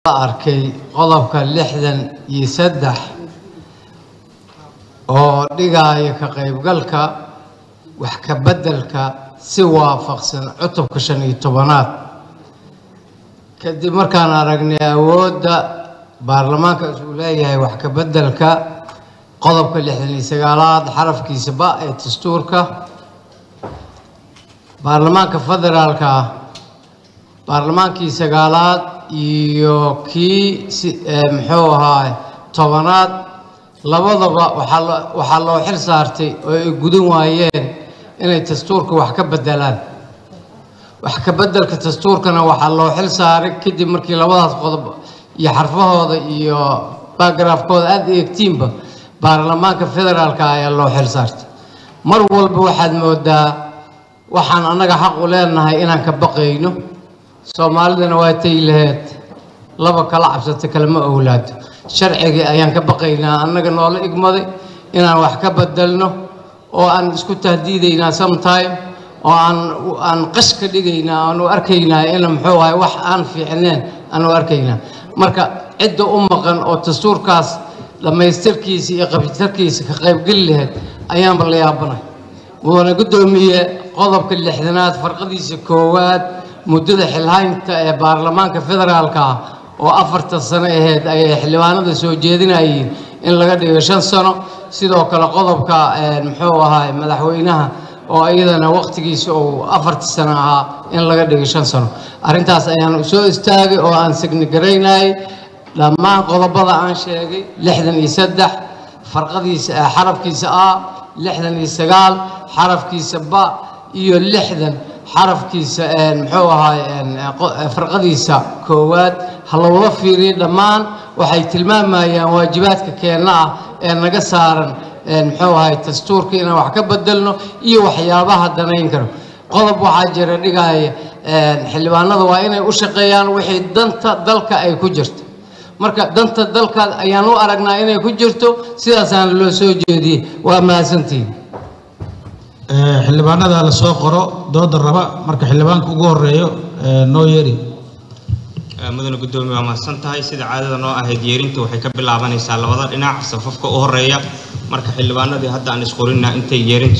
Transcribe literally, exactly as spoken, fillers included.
arkay qodobka lixdan iyo saddex oo dhigaya ka qaybgalka wax ka beddelka si waafaqsan cutubka shan iyo tobanaad kadib markaan aragnay awoodda baarlamaanka uu leeyahay wax ka beddelka qodobka lixdan iyo sagaalaad xarafkiisa ba ee dastuurka baarlamaanka federaalka baarlamaankii sagaalaad iyo kii muxuu ahaa tobanaad labadaba waxaa loo xil saartay oo ay gudan waayeen inay dastuurka wax ka beddelaan wax ka beddelka dastuurkana waxaa loo xil saaray kadib markii labadaas qodob iyo xarfahooda iyo backgroundkooda aad eegtiinba baarlamaanka federaalka ayaa loo xil saartay mar walba waxaad moodaa waxaan annaga xaq u leenahay inaan ka baqayno soomaalidana waa tay lahayd laba kala cabsata kalama awlaado sharciga ayaan ka baqaynaa annaga noola igmaday inaan wax ka bedelno oo aan isku tahdiidaynaa sometime oo aan aan qash ka dhigaynaa aanu arkaynaa in muxuu ahay wax aan fiicneen aanu arkaynaa marka cidda u maqan oo dastuurkaas dhamaystirkiisa iyo qabitarkiisa ka qaybgali lahayd ayaanba la yaabanahay wuuna guddoomiye qodobka lixdanaad farqadiisa koowaad muddada xilhaynta ee baarlamaanka federaalka oo afartan sano ahayd ayay xildhibaanada soo jeedinayeen in laga dhigo shan sano sidoo kale qodobka muxuu ahaa madaxweynaha oo iyadana waqtigiisa uu afartan sano ahaa in laga dhigo shan sano arrintaas ayaan soo istaagay oo aan signagaraynay dhammaan qodobada aan sheegay lixdan iyo saddex farqadiisa xarafkiisa a lixdan iyo sagaal xarafkiisa ba iyo lixdan xarafkiisa muxuu ahaa farqadiisa koowaad ha looga fiiriyo dhammaan waxay tilmaamayaan waajibaadka keenna ah ee naga saaran muxuu ahaa dastuurka inaan wax ka bedelno iyo waxyaabaha danayn karo qodob waxaa jira dhigaya xildhibaanada waa inay u shaqeeyaan wixii danta dalka ay ku jirto marka danta dalka ayaan u aragnaa inay ku jirto sidaasaan loo soo jeediyey waa mahadsantihiin xildhibaanada la soo qoro dooda raba marka xildhibaanka ugu horeeyo noo yeeri mudane gudoomiye waa mahadsan tahay sida caadada noo ahayd yeerinta waxay ka bilaabanaysaa labada dhinac safafka u horeeya marka xildhibaanadii hadda aan isqorinna intay yeerinta